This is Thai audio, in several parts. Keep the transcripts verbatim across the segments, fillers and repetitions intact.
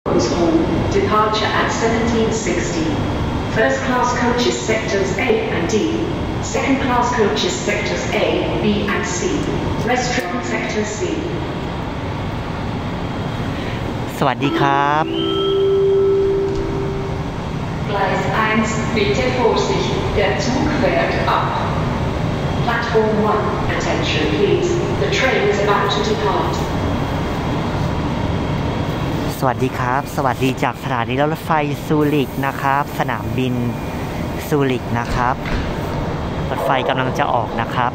Departure at seventeen sixteen. First class coaches sectors A and D. Second class coaches sectors A, B and C. Restaurant sector C. สวัสดีครับ Gleis eins, bitte Vorsicht, der Zug fährt ab. Platform one, attention please, the train is about to depart. สวัสดีครับสวัสดีจากสถานีรถไฟซูริกนะครับสนามบินซูริกนะครับรถไฟกำลังจะออกนะครับ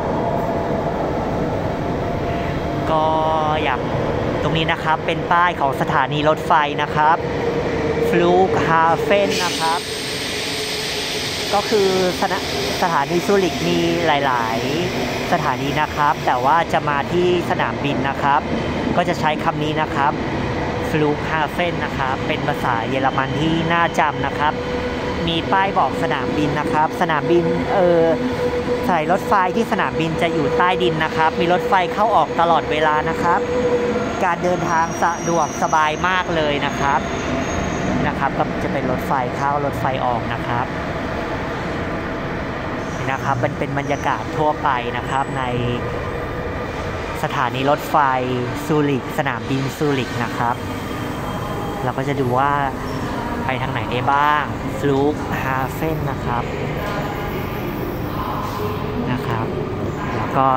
ก็อย่างตรงนี้นะครับเป็นป้ายของสถานีรถไฟนะครับฟลูกฮาเฟนนะครับก็คือสถาสถานีซูริกมีหลายๆสถานีนะครับแต่ว่าจะมาที่สนามบินนะครับก็จะใช้คำนี้นะครับฟลูกฮาเฟนนะครับเป็นภาษาเยอรมันที่น่าจำนะครับมีป้ายบอกสนามบินนะครับสนามบินเออสายรถไฟที่สนามบินจะอยู่ใต้ดินนะครับมีรถไฟเข้าออกตลอดเวลานะครับการเดินทางสะดวกสบายมากเลยนะครับนะครับก็จะเป็นรถไฟเข้ารถไฟออกนะครับนะครับมันเป็นบรรยากาศทั่วไปนะครับในสถานีรถไฟซูริกสนามบินซูริกนะครับเราก็จะดูว่าไปทางไหนได้บ้างฟลูกฮาเฟนนะครับนะครับแล้วก็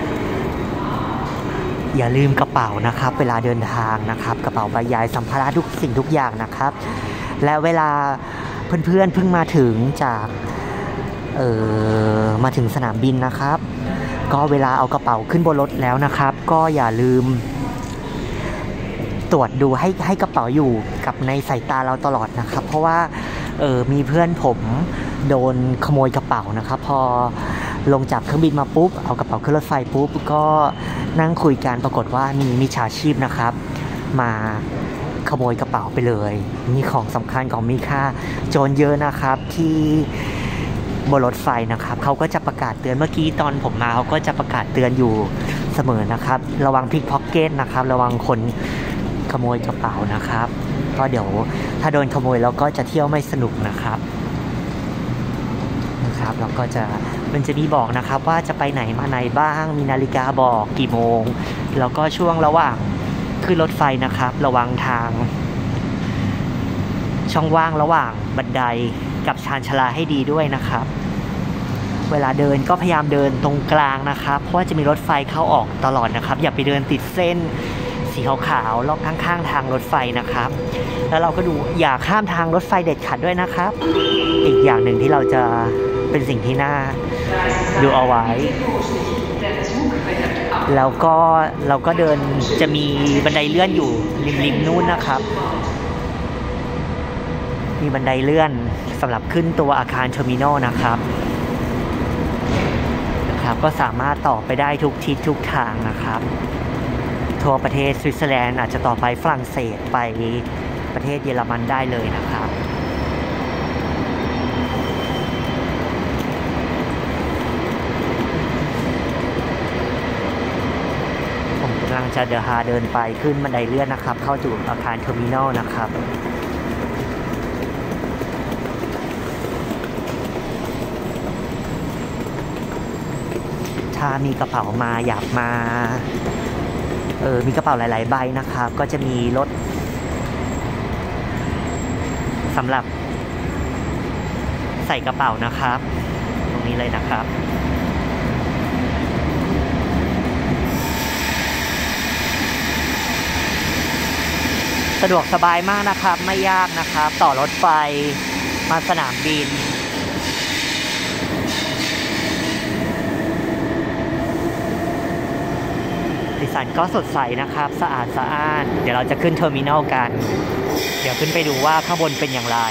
อย่าลืมกระเป๋านะครับเวลาเดินทางนะครับกระเป๋าใบใหญ่สัมภาระทุกสิ่งทุกอย่างนะครับและเวลาเพื่อนๆเพิ่งมาถึงจากเอ่อมาถึงสนามบินนะครับก็เวลาเอากระเป๋าขึ้นบนรถแล้วนะครับก็อย่าลืมตรวจดูให้ให้กระเป๋าอยู่กับในสายตาเราตลอดนะครับเพราะว่าเออมีเพื่อนผมโดนขโมยกระเป๋านะครับพอลงจากเครื่องบินมาปุ๊บเอากระเป๋าขึ้นรถไฟปุ๊บก็นั่งคุยกันปรากฏว่ามีมิจฉาชีพนะครับมาขโมยกระเป๋าไปเลยมีของสำคัญของมีค่าโจรเยอะนะครับที่บนรถไฟนะครับเขาก็จะประกาศเตือนเมื่อกี้ตอนผมมาเขาก็จะประกาศเตือนอยู่เสมอนะครับระวังพิกพ็อกเก็ตนะครับระวังคนขโมยกระเป๋านะครับก็เดี๋ยวถ้าโดนขโมยแล้วก็จะเที่ยวไม่สนุกนะครับนะครับแล้วก็จะมันจะมีบอกนะครับว่าจะไปไหนมาไหนบ้างมีนาฬิกาบอกกี่โมงแล้วก็ช่วงระหว่างขึ้นรถไฟนะครับระวังทางช่องว่างระหว่างบันไดกับชานชาลาให้ดีด้วยนะครับเวลาเดินก็พยายามเดินตรงกลางนะครับเพราะว่าจะมีรถไฟเข้าออกตลอดนะครับอย่าไปเดินติดเส้นสีขาวๆล็อกข้างๆทางรถไฟนะครับแล้วเราก็ดูอย่าข้ามทางรถไฟเด็ดขาดด้วยนะครับอีกอย่างหนึ่งที่เราจะเป็นสิ่งที่น่าดูเอาไว้แล้วก็เราก็เดินจะมีบันไดเลื่อนอยู่ริมๆนู่นนะครับมีบันไดเลื่อนสำหรับขึ้นตัวอาคารเทอร์มินอลนะครับนะครับก็สามารถต่อไปได้ทุกทิศทุกทางนะครับทั่วประเทศสวิตเซอร์แลนด์อาจจะต่อไปฝรั่งเศสไปประเทศเยอรมันได้เลยนะครับผมกำลังจะเดินหาเดินไปขึ้นบันไดเลื่อนนะครับเข้าสู่อาคารเทอร์มินอลนะครับถ้ามีกระเป๋ามาอยากมาเออมีกระเป๋าหลายๆใบนะครับก็จะมีรถสำหรับใส่กระเป๋านะครับตรงนี้เลยนะครับสะดวกสบายมากนะครับไม่ยากนะครับต่อรถไฟมาสนามบินสีสันก็สดใสนะครับสะอาดสะอ้านเดี๋ยวเราจะขึ้นเทอร์มินอลกันเดี๋ยวขึ้นไปดูว่าข้างบนเป็นอย่างไร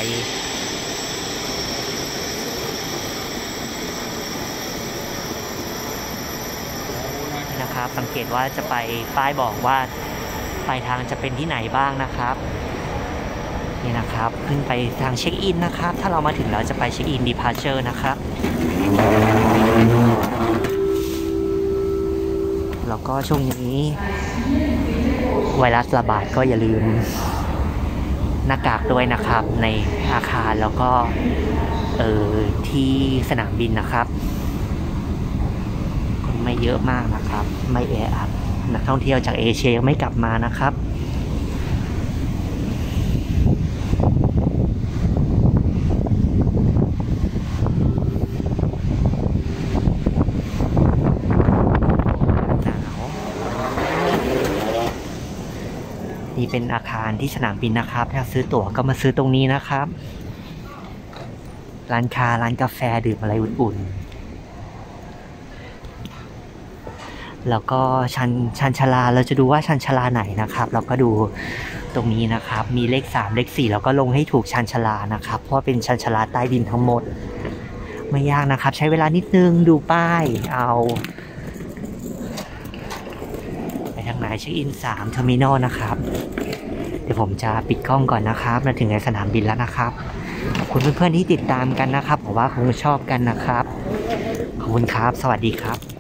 นะครับสังเกตว่าจะไปป้ายบอกว่าปลายทางจะเป็นที่ไหนบ้างนะครับนี่นะครับขึ้นไปทางเช็คอินนะครับถ้าเรามาถึงแล้วจะไปเช็คอินดีพาร์เชอร์นะครับแล้วก็ช่วงนี้ไวรัสระบาดก็อย่าลืมหน้ากากด้วยนะครับในอาคารแล้วก็เออที่สนามบินนะครับคนไม่เยอะมากนะครับไม่แออัดนักท่องเที่ยวจากเอเชียยังไม่กลับมานะครับนี่เป็นอาคารที่สนามบินนะครับถ้าซื้อตั๋วก็มาซื้อตรงนี้นะครับร้านค้าร้านกาแฟดื่มอะไรอุ่นๆแล้วก็ชันชันชลาเราจะดูว่าชันชลาไหนนะครับเราก็ดูตรงนี้นะครับมีเลขสามเลขสี่แล้วก็ลงให้ถูกชันชลานะครับเพราะเป็นชันชลาใต้ดินทั้งหมดไม่ยากนะครับใช้เวลานิดนึงดูป้ายเอาไปทางไหนเช็คอินสามเทอร์มินอลนะครับเดี๋ยวผมจะปิดกล้องก่อนนะครับมาถึงในสนามบินแล้วนะครับขอบคุณเพื่อนๆที่ติดตามกันนะครับผมว่าคงชอบกันนะครับขอบคุณครับสวัสดีครับ